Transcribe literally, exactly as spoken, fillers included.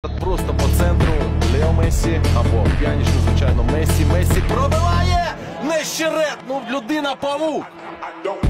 Просто по центру Лео Мессі або п'яніший, звичайно, Мессі. Мессі пробиває! Нещерет! Ну, людина-павук!